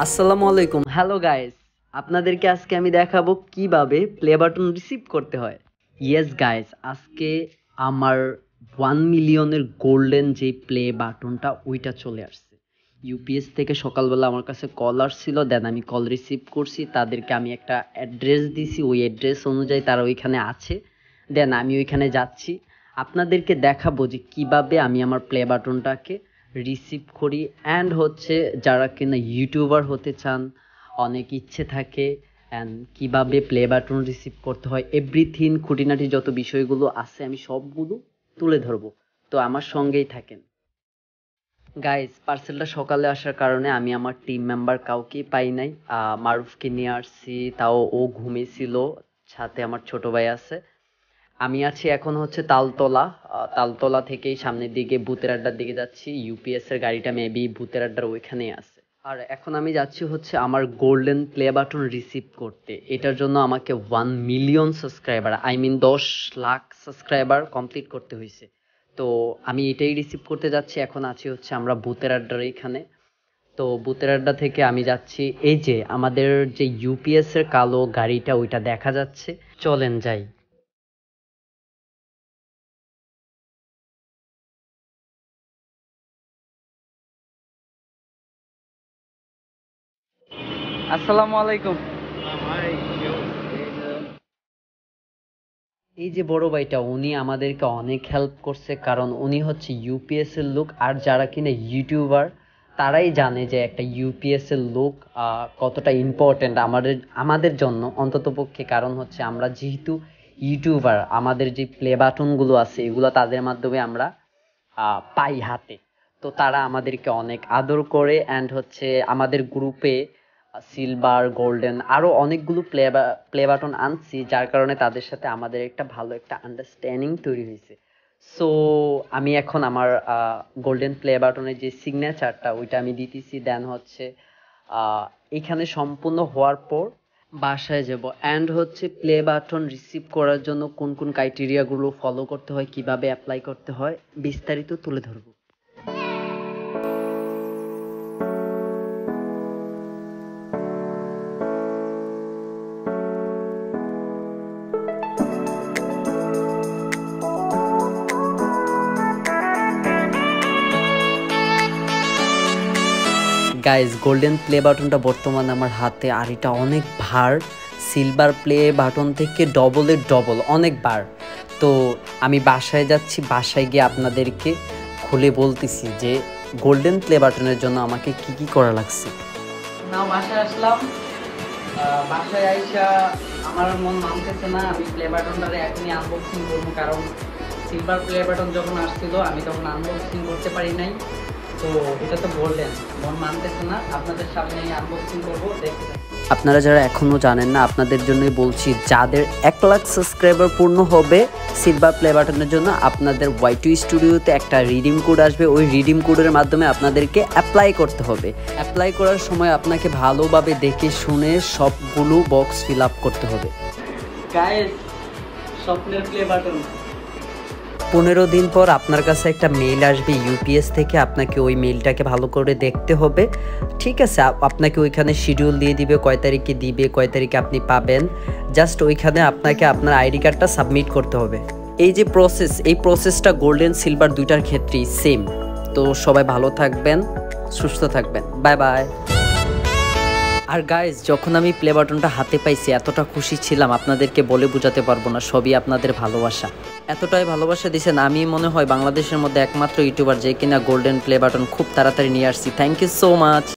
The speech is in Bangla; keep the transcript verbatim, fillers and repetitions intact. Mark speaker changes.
Speaker 1: আসসালামু আলাইকুম। হ্যালো গাইস, আপনাদেরকে আজকে আমি দেখাবো কিভাবে প্লে বাটন রিসিভ করতে হয়। ইয়েস গাইস, আজকে আমার ওয়ান মিলিয়নের গোল্ডেন যে প্লে বাটনটা ওইটা চলে আসছে। ইউপিএস থেকে সকালবেলা আমার কাছে কল আসছিল, দেন আমি কল রিসিভ করছি, তাদেরকে আমি একটা অ্যাড্রেস দিছি, ওই অ্যাড্রেস অনুযায়ী তারা ওইখানে আছে, দেন আমি ওইখানে যাচ্ছি। আপনাদেরকে দেখাবো যে কিভাবে আমি আমার প্লে বাটনটাকে রিসিভ করি। অ্যান্ড হচ্ছে যারা কিনা ইউটিউবার হতে চান, অনেক ইচ্ছে থাকে, অ্যান্ড কিভাবে প্লে বাটন রিসিভ করতে হয়, এভরিথিং খুঁটিনাটি যত বিষয়গুলো আছে আমি সবগুলো তুলে ধরবো। তো আমার সঙ্গেই থাকেন গাইস। পার্সেলটা সকালে আসার কারণে আমি আমার টিম মেম্বার কাউকে পাই নাই। আহ, মারুফকে নিয়ে আসছি, তাও ও ঘুমিয়েছিল, সাথে আমার ছোট ভাই আছে। আমি আছি এখন হচ্ছে তালতলা। আহ, তালতলা থেকেই সামনের দিকে ভূতের আড্ডার দিকে যাচ্ছি। ইউপিএস এর গাড়িটা মেবি ভূতের আড্ডার ওইখানেই আছে। আর এখন আমি যাচ্ছি হচ্ছে আমার গোল্ডেন প্লে বাটন রিসিভ করতে। এটার জন্য আমাকে one million subscriber, I mean দশ লাখ সাবস্ক্রাইবার কমপ্লিট করতে হয়েছে। তো আমি এটাই রিসিভ করতে যাচ্ছি। এখন আছি হচ্ছে আমরা ভূতের আড্ডার এখানে। তো ভূতের আড্ডা থেকে আমি যাচ্ছি, এই যে আমাদের যে ইউপিএস এর কালো গাড়িটা ওইটা দেখা যাচ্ছে, চলেন যাই। আসসালামু আলাইকুম। এই যে বড় ভাইটা, উনি আমাদেরকে অনেক হেল্প করছে, কারণ উনি হচ্ছে ইউপিএস এর লোক। আর যারা কিনা ইউটিউবার তারাই জানে যে একটা ইউপিএস এর লোক আহ, কতটা ইম্পর্টেন্ট আমাদের আমাদের জন্য অন্ততপক্ষে। কারণ হচ্ছে আমরা যেহেতু ইউটিউবার, আমাদের যে প্লে বাটনগুলো আছে এগুলো তাদের মাধ্যমে আমরা আহ, পাই হাতে। তো তারা আমাদেরকে অনেক আদর করে, অ্যান্ড হচ্ছে আমাদের গ্রুপে সিলভার, গোল্ডেন আরো অনেকগুলো প্লে প্লে বাটন আনছি, যার কারণে তাদের সাথে আমাদের একটা ভালো একটা আন্ডারস্ট্যান্ডিং তৈরি হয়েছে। সো আমি এখন আমার গোল্ডেন প্লে বাটনের যে সিগনেচারটা ওইটা আমি দিতেছি, দেন হচ্ছে আহ, এখানে সম্পূর্ণ হওয়ার পর বাসায় যাব। অ্যান্ড হচ্ছে প্লে বাটন রিসিভ করার জন্য কোন কোন ক্রাইটেরিয়াগুলো ফলো করতে হয়, কিভাবে অ্যাপ্লাই করতে হয়, বিস্তারিত তুলে ধরবো। গাইজ, গোল্ডেন প্লে বাটনটা বর্তমানে আমার হাতে, আর এটা অনেক ভার। সিলভার প্লে বাটন থেকে ডবলের ডবল, অনেক ভার। তো আমি বাসায় যাচ্ছি, বাসায় গিয়ে আপনাদেরকে খুলে বলতেছি যে গোল্ডেন প্লে বাটনের জন্য আমাকে কি কি করা লাগছে। না, বাসায় আসলাম। আহ, বাসায় আইসা আমার মন মানতেছে না, আমি প্লে বাটনটারে এখনই আনবক্সিং করবো, কারণ সিলভার প্লে বাটন যখন আসছিল আমি তখন আনবক্সিং করতে পারি নাই। তো এটা তো গোল্ডেন, মন মানতেছে না, আপনাদের সামনে আনবক্সিং করবো, দেখতে থাকুন। আপনারা যারা এখনো জানেন না, আপনাদের জন্যই বলছি, যাদের এক লাখ সাবস্ক্রাইবার পূর্ণ হবে সিলভার প্লে বাটনের জন্য, আপনাদের ওয়াই টু স্টুডিওতে একটা রিডিম কোড আসবে। ওই রিডিম কোডের মাধ্যমে আপনাদেরকে অ্যাপ্লাই করতে হবে। অ্যাপ্লাই করার সময় আপনাকে ভালোভাবে দেখে শুনে সবগুলো বক্স ফিল আপ করতে হবে। গাইস, স্বপ্নের প্লে বাটন। পনেরো দিন পর আপনার কাছে একটা মেইল আসবে ইউপিএস থেকে, আপনাকে ওই মেইলটাকে ভালো করে দেখতে হবে। ঠিক আছে, আপনাকে ওইখানে শিডিউল দিয়ে দিবে, কয় তারিখে দিবে, কয় তারিখে আপনি পাবেন। জাস্ট ওইখানে আপনাকে আপনার আইডি কার্ডটা সাবমিট করতে হবে। এই যে প্রসেস, এই প্রসেসটা গোল্ডেন সিলভার দুইটার ক্ষেত্রেই সেম। তো সবাই ভালো থাকবেন, সুস্থ থাকবেন, বাই বাই। আর গাইজ, যখন আমি প্লে বাটনটা হাতে পাইছি এতটা খুশি ছিলাম, আপনাদেরকে বলে বোঝাতে পারবো না। সবই আপনাদের ভালোবাসা, এতটাই ভালোবাসা দিয়েছেন। আমি মনে হয় বাংলাদেশের মধ্যে একমাত্র ইউটিউবার যে কিনা গোল্ডেন প্লে বাটন খুব তাড়াতাড়ি নিয়ে আসছি। Thank you so much.